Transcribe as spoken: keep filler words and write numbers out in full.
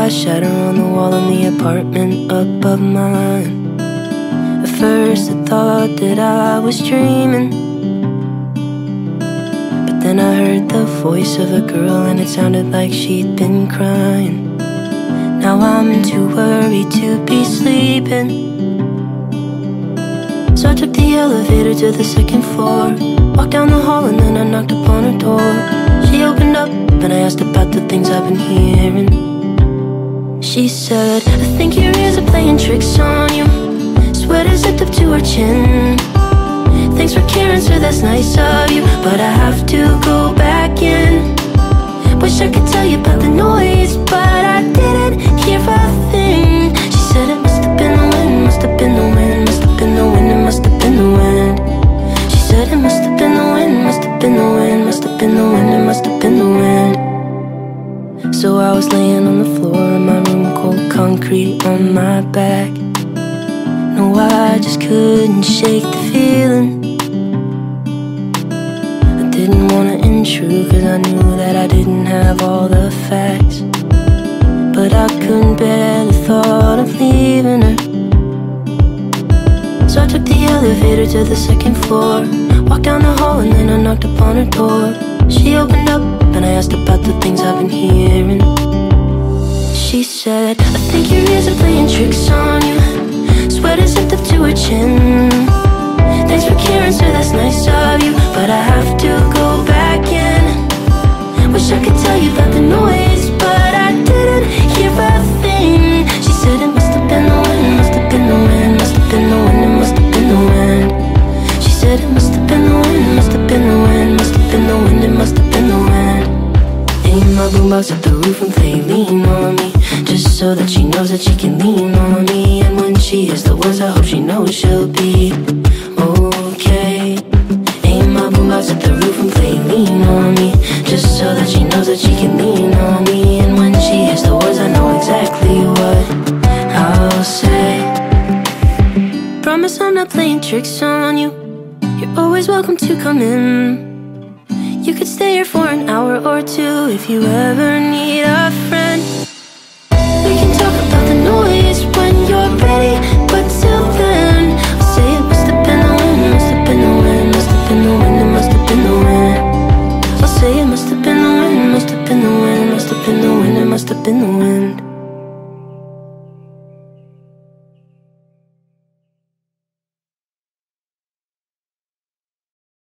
glass shatter on the wall in the apartment above mine. At first I thought that I was dreaming, but then I heard the voice of a girl and it sounded like she'd been crying. Now I'm too worried to be sleeping, so I took the elevator to the second floor, walked down the hall and then I knocked upon her door. She opened up and I asked about the things I've been hearing. She said, I think your ears are playing tricks on you. Sweater zipped up to her chin. Thanks for caring, sir, that's nice of you, but I have to go back in. Wish I could tell you about the noise, but I didn't hear a thing. She said it must have been the wind, must have been the wind, must have been the wind, it must have been the wind. She said it must have been the wind, must have been the wind, must have been the wind, it must have been the wind. So I was laying on the floor in my room, cold concrete on my back. No, I just couldn't shake the feeling. I didn't wanna intrude cause I knew that I didn't have all the facts, but I couldn't bear the thought of leaving her. So I took the elevator to the second floor, walked down the hall and then I knocked upon her door. She opened up and I asked about the things I've been hearing. She said, I think your ears are playing tricks on you. Sweater zipped up to her chin. Thanks for caring, sir, that's nice of you, but I have to go back in. Wish I could tell you about the noise, but I didn't hear a thing. She said it must have been the wind, must have been the wind, must have been the wind, it must have been the wind. She said it must have been the wind, must have been the wind, must have been the wind, it must have been the wind. Aim my boombox at the roof and play lean on me, just so that she knows that she can lean on me. And when she hears the words, I hope she knows she'll be okay. Aim my boombox at the roof and play lean on me, just so that she knows that she can lean on me. And when she hears the words, I know exactly what I'll say. Promise I'm not playing tricks on you. You're always welcome to come in. You could stay here for an hour or two if you ever need a friend. We can talk about the noise when you're ready, but till then I'll say it must have been the wind, must have been the wind, must have been the wind, it must have been the wind. I'll say it must have been the wind, must have been the wind, must have been the wind, it must have been the wind.